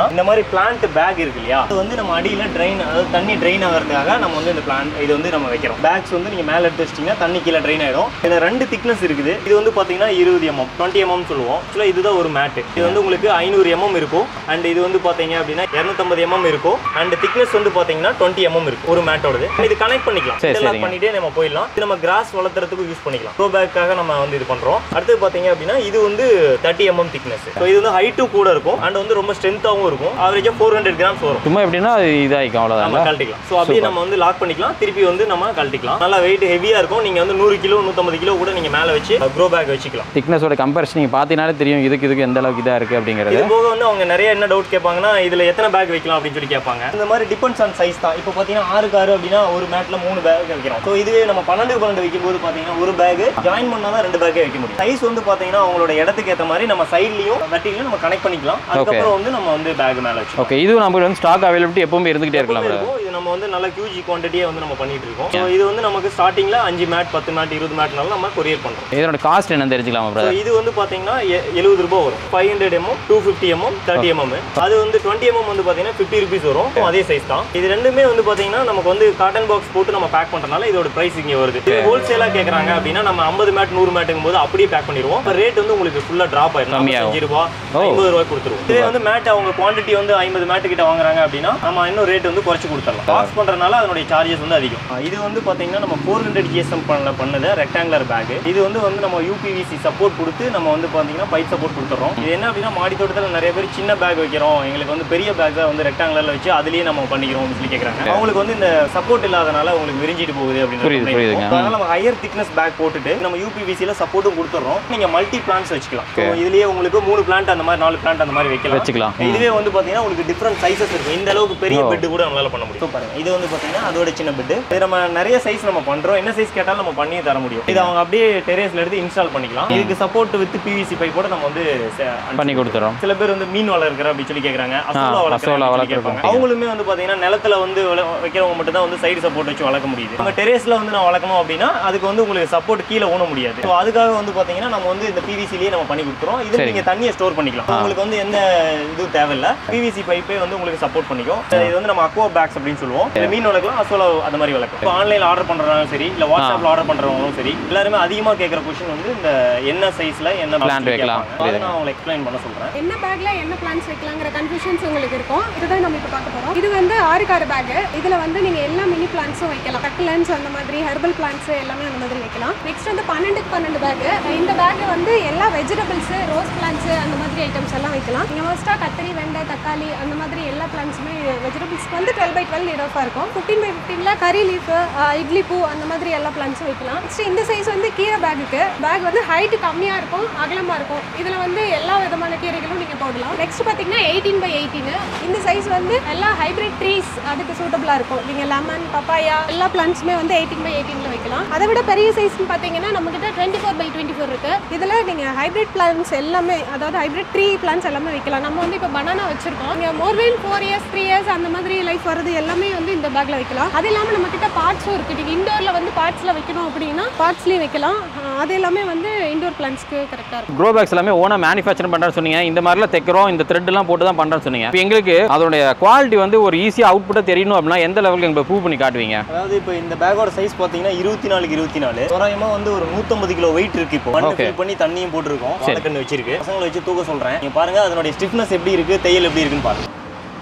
இந்த மாதிரி பிளான்ட் பேக் இருக்கு இல்லையா, அது வந்து நம்ம அடியில ட்ரெயின், அதாவது தண்ணி ட்ரெயின் ஆகிறதுக்காக நம்ம வந்து இந்த பிளான்ட் இது வந்து நம்ம வைக்கிறோம். பேக்ஸ் வந்து நீங்க மேல எடுத்து வச்சிட்டீங்கன்னா தண்ணி கீழே ட்ரெயின் ஆயிடும். இதுல 2 திக்னஸ் இருக்குது. இது வந்து பாத்தீங்கன்னா 20 mm 20 mm சொல்லுவோம். ஆக்சுவலா இதுதான் ஒரு மேட். இது வந்து உங்களுக்கு 500 mm இருக்கும். அண்ட் இது வந்து பாத்தீங்க அப்படின்னா 250 mm இருக்கும். அண்ட் திக்னஸ் வந்து பாத்தீங்கன்னா 20 mm இருக்கும் ஒரு மேட்டோடது. இது கனெக்ட் பண்ணிக்கலாம், இதெல்லாம் பண்ணிட்டே நம்ம போயிடலாம். இது நம்ம கிராஸ் வளர்த்துறதுக்கு யூஸ் பண்ணிக்கலாம். க்ரோ பேக்காக நம்ம வந்து இது பண்றோம். அடுத்து பாத்தீங்க அப்படின்னா இது வந்து 30 mm திக்னஸ். ஸோ இது வந்து ஹைட்டும் கூட இருக்கும் அண்ட் வந்து ரொம்ப ஸ்ட்ரென்த்தாகவும் இருக்கும். ஆவரேஜா 400 grams வரும். சும்மா எப்படின்னா இதாயிக்கும், அவ்வளோதான். நம்ம கழட்டிக்கலாம். ஸோ அப்படியே நம்ம வந்து லாக் பண்ணிக்கலாம், திருப்பி வந்து நம்ம கழட்டிக்கலாம். நல்லா வெயிட் ஹெவியா இருக்கும். நீங்க வந்து 100 கிலோ 150 கிலோ கூட நீங்க மேல வச்சு க்ரோ பேக் வச்சுக்கலாம். திக்னஸோட கம்பேரிசன் நீங்க பாத்தீங்கன்னாலே தெரியும் இதுக்கு எந்த அளவுக்கு இதா இருக்கு அப்படிங்கிறது. இது போக வந்து அவங்க நிறைய என்ன டவுட் கேட்பாங்கன்னா இதுல எத்தனை பேக் வைக்கலாம் அப்படின்னு சொல்லி கேட்பாங்க. இந்த மாதிரி டிபெண்ட்ஸ் ஆன் சைஸ் தான். இப்போ பாத்தீங்கன்னா 6 காரு அப்படின்னா ஒரு மேட்ல 3 பேக் வைக்கிறோம். ஸோ இதுவே நம்ம 12 வைக்கும்போது பாத்தீங்கன்னா ஒரு பேக் ஜாயின் பண்ணா தான் 2 பேக்கே வைக்க முடியும். சைஸ் வந்து பாத்தீங்கன்னா அவங்களோட இடத்துக்கு ஏற்ற மாதிரி நம்ம சைட்லயும் வெட்டிலையும் நம்ம கனெக்ட் பண்ணிக்கலாம். அதுக்கப்புறம் வந்து நம்ம வந்து பேக் மேல வச்சு. ஓகே, இது நமக்கு வந்து ஸ்டாக் அவைலபிலிட்டி எப்பவுமே இருந்துகிட்டே இருக்கலாம். இது நம்ம வந்து நல்ல QG குவான்டிட்டியா வந்து நம்ம பண்ணிட்டு இருக்கோம். ஸோ இது வந்து நமக்கு ஸ்டார்டிங்ல 5 மேட் 10 மேட் 20 மேட்னால நம்ம கொரியர் பண்றோம். இதோட காஸ்ட் என்ன தெரிஞ்சுக்கலாம் பிரதர்? இது வந்து பாத்தீங்கன்னா 70 ரூபாய் வரும். 500 mm 250 mm 30 mm. அது வந்து 20 mm வந்து பாத்தீங்கன்னா 50 rupees வரும். அதே சைஸ் தான். இது ரெண்டுமே வந்து பாத்தீங்கன்னா நமக்கு வந்து காட்டன் பாக்ஸ் போட்டு நம்ம பேக் பண்றனால இதோட பிரைஸ் இங்க வருது. இது ஹோல்சேலா கேக்குறாங்க அப்படின்னா நம்ம 50 மேட் 100 மேட்டுங்கும் போது அப்படியே பேக் பண்ணிடுவோம். ரேட் வந்து உங்களுக்கு ஃபுல்லா டிராப் ஆயிடும். 5 ரூபாய் 50 ரூபாய் கொடுத்துருவோம். இதே வந்து மேட் அவங்க குவான்டிட்டி வந்து 50 மேட் கிட்ட வாங்குறாங்க அப்படின்னா நம்ம இன்னும் ரேட் வந்து குறைச்சு கொடுத்துடலாம். பாக்ஸ் பண்றதுனால அதனுடைய சார்ஜஸ் வந்து அதிகம். இது வந்து பாத்தீங்கன்னா நம்ம 400 GSM பண்ணது ரெக்டாங்குலர் பேக். இது வந்து நம்ம UPVC சப்போர்ட் கொடுத்து நம்ம வந்து பாத்தீங்கன்னா பைப் சப்போர்ட் கொடுத்துறோம். இது என்ன அப்படின்னா மாடி தோட்டத்தில் நிறைய பேர் சின்ன பேக் வைக்கிறோம், எங்களுக்கு வந்து பெரிய பேக்கை வந்து ரெக்டாங்குலர்ல வச்சு அதுலயே நம்ம பண்ணிக்கிறோம் சொல்லி கேட்கறாங்க. அவங்களுக்கு வந்து இந்த சப்போர்ட் இல்லாதனால உங்களுக்கு விரிஞ்சிட்டு போகுது அப்படின்னு. அதனால நம்ம ஹையர் திக்னஸ் பேக் போட்டுட்டு நம்ம UPVCல சப்போர்ட்டும் கொடுத்துறோம். நீங்க மல்டி பிளான்ஸ் வச்சுக்கலாம். இதுலயே உங்களுக்கு 3 பிளான்ட் அந்த மாதிரி 4 பிளான்ட் அந்த மாதிரி வச்சுக்கலாம். இதுவே வந்து பாத்தீங்கன்னா உங்களுக்கு டிஃபரெண்ட் சைஸஸ் இருக்கும். இந்த அளவுக்கு பெரிய பெட் கூட நம்மளால பண்ண முடியும். பாருங்க, இது வந்து பாத்தீங்கன்னா அதோட சின்ன பெட். இது நம்ம நிறைய சைஸ் நம்ம பண்றோம். என்ன சைஸ் கேட்டாலும் நம்ம பண்ணி தர முடியும். இது அவங்க அப்படியே டெரேஸ்ல எடுத்து இன்ஸ்டால் பண்ணிக்கலாம். இதுக்கு சப்போர்ட் வித் PVC பைப்போட நம்ம வந்து பண்ணி கொடுத்துறோம். சில பேர் வந்து மீன் வளர்க்குற அப்படின்னு சொல்லி கேட்கறாங்க, அசோலா வளர்க்குறாங்க. அவங்களுமே வந்து பாத்தீங்கன்னா நிலத்துல வந்து வைக்கிறவங்க மட்டும் தான் வந்து சைடு சப்போர்ட் வச்சு வளர்க்க முடியுது. நம்ம டெரேஸ்ல வந்து நான் வளர்க்கணும் அப்படின்னா அதுக்கு வந்து உங்களுக்கு சப்போர்ட் கீழே ஊன முடியாது. ஸோ அதுக்காக வந்து பாத்தீங்கன்னா நம்ம வந்து இந்த PVCலேயே நம்ம பண்ணி கொடுத்துறோம். இது நீங்க தண்ணியை ஸ்டோர் பண்ணிக்கலாம். உங்களுக்கு வந்து எந்த இது தேவையில்லை. PVC பைப்பே வந்து உங்களுக்கு சப்போர்ட் பண்ணிக்கும். இது வந்து நம்ம அக்வா பேக்ஸ் அப்படின்னு சொல்லுவோம். மீன் வளர்க்கலாம், அசோலா அந்த மாதிரி வளர்க்கலாம். இப்போ ஆன்லைன்ல ஆர்டர் பண்றதுனாலும் சரி, இல்ல வாட்ஸ்அப்ல ஆர்டர் பண்றவங்களும் சரி, எல்லாருமே அதிகமா கேட்குற கொஸ்டின் வந்து இந்த என்ன சைஸ்ல என்ன பிளான்ட் வைக்கலாம் அதை நான் உங்களுக்கு எக்ஸ்பிளைன் பண்ண சொல்றேன். என்ன பேக்ல என்ன பிளான்ட்ஸ் வைக்கலாங்கிற கன்ஃபியூஷன்ஸ் உங்களுக்கு இருக்கும். இதுதான் நம்ம இப்போ பார்க்க போறோம். இது வந்து 6 கார் பேக். இதுல வந்து நீங்க எல்லா மினி பிளான்ட்ஸும் வைக்கலாம். சக்லன்ஸ் அந்த மாதிரி ஹெர்பல் பிளான்ட்ஸ் எல்லாமே அந்த மாதிரி வைக்கலாம். நெக்ஸ்ட் வந்து 12க்கு 12 பேக். இந்த பேக் வந்து எல்லா வெஜிடபிள்ஸ், ரோஸ் பிளான்ட்ஸ் அந்த மாதிரி ஐட்டம்ஸ் எல்லாம் வைக்கலாம். நீங்க மோஸ்டா கத்திரி, வெண்டை, தக்காளி அந்த மாதிரி எல்லா பிளான்ட்ஸுமே வெஜிடபிள்ஸ்க்கு வந்து 12x12 இடஃபா இருக்கும். 15x15ல கறி லீஃப், இட்லி பூ அந்த மாதிரி எல்லா பிளான்ட்ஸும் வைக்கலாம். நெக்ஸ்ட் இந்த சைஸ் வந்து கீரை பேக்குக்கு. பேக் வந்து ஹைட் கம்மியா இருக்கும், அகலமா இருக்கும். இதுல வந்து எல்லா விதமான கீரைகளும் நீங்க போடலாம். நெக்ஸ்ட் பாத்தீங்கன்னா 18x18. இந்த சைஸ் வந்து எல்லா ஹைபிரிட் ட்ரீஸ் அதுக்கு சூட்டபிளா இருக்கும். நீங்க லெமன், பப்பாயா எல்லா பிளான்ட்ஸுமே வந்து 18x18ல வைக்கலாம். அதை விட பெரிய சைஸ்னு பாத்தீங்கன்னா நம்ம கிட்ட 24x24 இருக்கு. இதுல நீங்க ஹைபிரிட் பிளான்ட்ஸ் எல்லாமே, அதாவது ஹைபிரிட் ட்ரீ பிளான்ட்ஸ் எல்லாமே வைக்கலாம். நம்ம வந்து இப்போ பனானா வச்சிருக்கோம். நீங்க மோர் தென் 4 years 3 years அந்த மாதிரி லைஃப் வரது எல்லாமே வந்து இந்த பேக்ல வைக்கலாம். அது இல்லாம நம்ம கிட்ட பார்ட்ஸும் இருக்கு. நீங்க இண்டோர்ல வந்து பார்ட்ஸ்ல வைக்கணும் அப்படின்னா பார்ட்ஸ்லயும் வைக்கலாம். அது எல்லாமே வந்து இண்டோர் பிளான்ட்ஸ்க்கு கரெக்டா இருக்கும். க்ரோ பேக்ஸ் எல்லாமே ஓனா மேனுஃபேக்சர் பண்றேன்னு சொன்னீங்க. இந்த மாதிரிலாம் தைக்கிறோம், இந்த த்ரெட் எல்லாம் போட்டு தான் பண்றேன்னு சொன்னீங்க. இப்போ எங்களுக்கு அதோட குவாலிட்டி வந்து ஒரு ஈஸியா அவுட்புட்டா தெரியணும் அப்படின்னா எந்த லெவலுக்கு எங்களுக்கு ப்ரூவ் பண்ணி காட்டுவீங்க? அதாவது இப்போ இந்த பேக்கோட சைஸ் பாத்தீங்கன்னா 24x24 தோராயமா வந்து ஒரு 150 கிலோ வெயிட் இருக்கு. இப்போ ஃபில் பண்ணி தண்ணியும் போட்டுருக்கோம், வாழைக்கண்ணு வச்சிருக்கு. பசங்களை வச்சு தூக்க சொல்றேன். நீங்க பாருங்க அதனுடைய ஸ்டிஃப்னஸ் எப்படி இருக்கு, தையல் எப்படி இருக்குன்னு பாருங்க.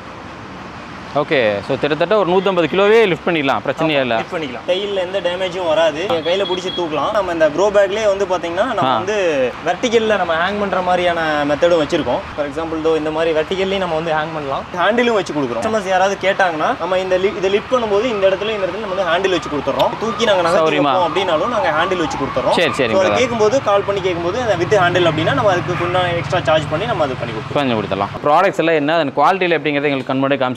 ஓகே, ஸோ கிட்டத்தட்ட ஒரு 150 கிலோவே லிஃப்ட் பண்ணிக்கலாம், பிரச்சனையே இல்லை. லிஃப்ட் பண்ணிக்கலாம், தையில் எந்த டேமேஜும் வராது. நீங்கள் கையில் பிடிச்சி தூக்கலாம். நம்ம இந்த க்ரோ பேக்லேயே வந்து பார்த்தீங்கன்னா நம்ம வந்து வெர்டிகலில் நம்ம ஹேங் பண்ணுற மாதிரியான மெத்தடும் வச்சிருக்கோம். ஃபார் எக்ஸாம்பிள் இந்த மாதிரி வெர்டிகல்லையும் நம்ம வந்து ஹேங் பண்ணலாம். ஹேண்டிலும் வச்சு கொடுக்குறோம். கஸ்டமர்ஸ் யாராவது கேட்டாங்கன்னா நம்ம இதை லிஃப்ட் பண்ணும்போது இந்த இடத்துல நம்ம வந்து ஹேண்டில் வச்சு கொடுத்துறோம். தூக்கி நாங்கள் நகர்த்திப்போம் அப்படின்னாலும் நாங்கள் ஹேண்டில் வச்சு கொடுத்துறோம். சரி சரி. அதை கேட்கும்போது கால் பண்ணி கேட்கும்போது அதை வித் ஹேண்டில் அப்படின்னா நம்ம அதுக்கு கொஞ்சம் எக்ஸ்ட்ரா சார்ஜ் பண்ணி நம்ம அது பண்ணி கொடுத்துடலாம். ப்ராடக்ட்ஸ் எல்லாம் என்ன குவாலிட்டியில் எப்படிங்கிறது எங்களுக்கு கண்முன்னாடி காமிச்சிங்க, ரொம்ப சந்தோஷம்.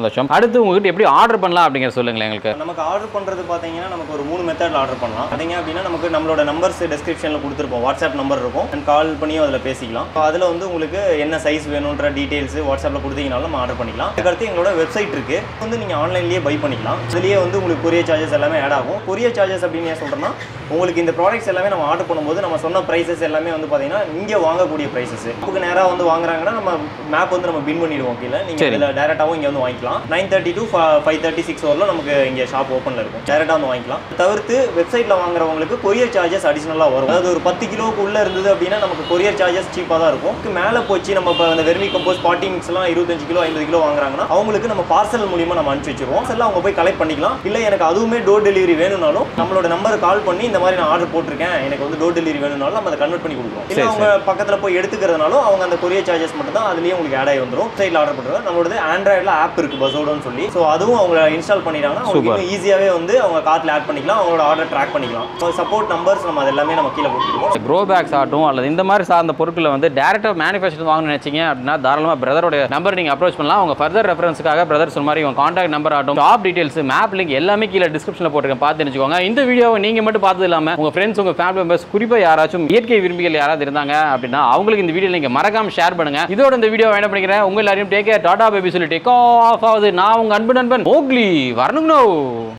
சந்தோஷம். அடுத்து உங்ககிட்ட எப்படி ஆர்டர் பண்ணலாம் அப்படிங்கிற சொல்லுங்களேன் எங்களுக்கு. நமக்கு ஆர்டர் பண்றது பாத்தீங்கன்னா நமக்கு ஒரு 3 மெத்தட்ல ஆர்டர் பண்ணலாம். பாத்தீங்க அப்படின்னா நமக்கு நம்மளோட நம்பர்ஸ் டிஸ்கிரிப்ஷன்ல கொடுத்துருப்போம். வாட்ஸ்அப் நம்பர் இருக்கும், அண்ட் கால் பண்ணியும் அதில் பேசிக்கலாம். அதில் வந்து உங்களுக்கு என்ன சைஸ் வேணுன்ற டீடைல்ஸ் வாட்ஸ்அப்பில் கொடுத்தீங்கனாலும் நம்ம ஆர்டர் பண்ணிக்கலாம். அதுக்கடுத்து எங்களோட வெப்சைட் இருக்கு, வந்து நீங்க ஆன்லைன்லேயே பை பண்ணிக்கலாம். இதுலேயே வந்து உங்களுக்கு கொரியர் சார்ஜஸ் எல்லாமே ஆட் ஆகும். கொரியர் சார்ஜஸ் அப்படின்னு ஏன் சொல்றேன்னா, உங்களுக்கு இந்த ப்ராடக்ட்ஸ் எல்லாமே நம்ம ஆர்டர் பண்ணும்போது நம்ம சொன்ன ப்ரைஸஸ் எல்லாமே வந்து பார்த்தீங்கன்னா இங்கே வாங்கக்கூடிய ப்ரைஸஸ். நமக்கு நேராக வந்து வாங்குறாங்கன்னா நம்ம மேப் வந்து நம்ம பின் பண்ணிடுவோம் கீழே. நீங்கள் இதில் டேரெக்டாகவும் இங்கே வந்து வாங்கிக்கலாம். 9:30 to 5:30 6 வரலாம் நமக்கு இங்கே ஷாப் ஓப்பனில் இருக்கும். டேரெக்டாக வந்து வாங்கிக்கலாம். தவிர்த்து வெப்சைட்டில் வாங்குறவங்களுக்கு கொரியர் சார்ஜஸ் அடிஷனலாக வரும். அதாவது ஒரு 10 கிலோவுக்கு உள்ளே இருந்தது அப்படின்னா நமக்கு கொரியர் சார்ஜஸ் சீப்பாக தான் இருக்கும். மேலே போச்சு நம்ம இப்போ அந்த வெர்மி கம்போஸ்ட் பாட்டி மிக்ஸ்லாம் 25 கிலோ 50 கிலோ வாங்குறாங்கன்னா அவங்களுக்கு நம்ம பார்சல் மூலியமாக நம்ம அனுப்பிச்சு வச்சிருவோம். பார்சல் அவங்க போய் கலெக்ட் பண்ணிக்கலாம். இல்லை எனக்கு அதுவுமே டோர் டெலிவரி வேணும்னாலும் நம்மளோட நம்பருக்கு கால் பண்ணி இந்த மாதிரி நான் ஆர்டர் போட்டிருக்கேன், எனக்கு வந்து டோர் டெலிவரி வேணும்னாலும் நம்ம அதை கன்வெர்ட் பண்ணி கொடுக்குறோம். இல்லை அவங்க பக்கத்தில் போய் எடுத்துக்கிறதுனாலும் அவங்க அந்த கொரியர் சார்ஜஸ் மட்டும் தான் அதுலேயே உங்களுக்கு ஆட் ஆகி வந்துடும். சைடில் ஆர்டர் பண்ணுறது நம்மளோட ஆண்ட்ராய்டில் ஆப் இருக்குது பசோடோன்னு சொல்லி. ஸோ அதுவும் அவங்க இன்ஸ்டால் பண்ணிட்டாங்கன்னா அவங்களுக்கு ஈஸியாகவே வந்து அவங்க கார்ட்டில் ஆட் பண்ணிக்கலாம், அவங்களோட ஆர்டர் ட்ராக் பண்ணிக்கலாம். ஸோ சப்போர்ட் நம்பர்ஸ் நம்ம அது எல்லாமே நம்ம கீழே கொடுத்துருக்கோம். க்ரோ பேக்ஸ் ஆகட்டும் அல்லது இந்த மாதிரி சார்ந்த பொருட்களை வந்து டேரக்டாக மேனுஃபேக்சர் வாங்கணும்னு நினைச்சீங்க அப்படின்னா தாராளமாக பிரதரோட நம்பர் நீங்கள் அப்ரோச் பண்ணலாம். அவங்க ஃபர்தர் ரெஃபரன்ஸுக்காக பிரதர் சொன்ன மாதிரி உங்கள் கான்டாக்ட் நம்பர் ஆகட்டும், ஷாப் டீடைல்ஸ், மேப் லிங்க் எல்லாமே கீழே டிஸ்கிரிப்ஷனில் போட்டுருக்கேன், பார்த்து தெரிஞ்சுக்கோங்க. இந்த வீடியோவை நீங்கள் மட்டும் பார்த்தது இல்லாமல் உங்கள் ஃப்ரெண்ட்ஸ், உங்கள் ஃபேமிலி மெம்பர்ஸ், குறிப்பாக யாராச்சும் இயற்கை விரும்பிகள் யாராவது இருந்தாங்க அப்படின்னா அவங்களுக்கு இந்த வீடியோ நீங்கள் மறக்காம ஷேர் பண்ணுங்க. இதோட இந்த வீடியோ என்ன பண்ணிக்கிறேன், உங்க எல்லாரையும் டேக் கேர், டாடா பேபி சொல்லி டேக் ஆஃப் ஆகுது. நான் உங்கள் அன்பு நண்பன் மோக்லி வரணுங்கண்ணோ.